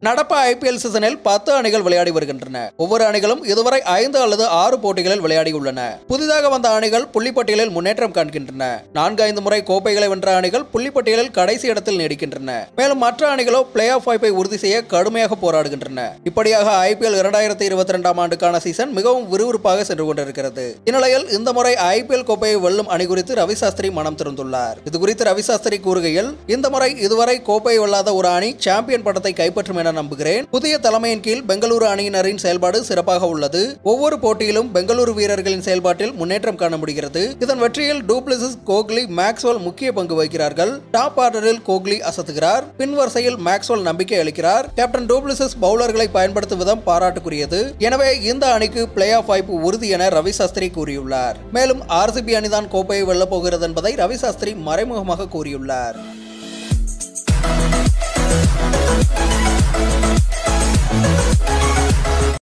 நடப்பு ஐபிஎல் சீசனில் 10 அணிகள் விளையாடி வருகின்றன. ஒவ்வொரு அணிகளும் இதுவரை 5 அல்லது 6 போட்டிகளில் விளையாடியுள்ளன. புதிதாக வந்த அணிகள் புள்ளிப்பட்டியலில் முன்னேற்றம் காண்கின்றன. 4-5 முறை கோப்பைகளை வென்ற அணிகள் புள்ளிப்பட்டியலில் கடைசி இடத்தில் நீடிக்கின்றன. மேலும் மற்ற அணிகளோ பிளே ஆஃப் வாய்ப்பை உறுதி செய்ய கடுமையாக போராடுகின்றன. இப்படியாக ஐபிஎல் 2022ஆம் ஆண்டுக்கான சீசன் மிகவும் விறுவிறுப்பாக சென்று கொண்டிருக்கிறது. இந்நிலையில் இந்த முறை ஐபிஎல் கோப்பையை வெல்லும் அணி குறித்து ரவி சாஸ்திரி மனம் திறந்துள்ளார். இது குறித்து ரவி சாஸ்திரி கூறுகையில், இந்த முறை இதுவரை கோப்பையை வெல்லாத ஒரு அணி சாம்பியன் பட்டத்தை கைப்பற்றும் என நம்புகிறேன். புதிய தலைமையின் கீழ் பெங்களூரு அணியினரின் செயல்பாடு சிறப்பாக உள்ளது. ஒவ்வொரு போட்டியிலும் பெங்களூரு வீரர்களின் செயல்பாட்டில் முன்னேற்றம் காண முடிகிறது. இதன் வெற்றியில் டூப்ளிசிஸ், கோஹ்லி, மேக்ஸ்வெல் முக்கிய பங்கு வகிக்கிறார்கள். டாப் ஆர்டரில் கோஹ்லி அசத்துகிறார். பின் வரிசையில் மேக்ஸ்வெல் நம்பிக்கை அளிக்கிறார். கேப்டன் டூப்ளிசிஸ் பவுலர்களை பயன்படுத்தும் விதம் பாராட்டுக்குரியது. எனவே இந்த அணிக்கு பிளே ஆஃப் வாய்ப்பு உறுதி என ரவி சாஸ்திரி கூறியுள்ளார். மேலும் ஆர்சிபி அணிதான் கோப்பையை வெல்லப் போகிறது என்பதை ரவி சாஸ்திரி மறைமுகமாக கூறியுள்ளார்.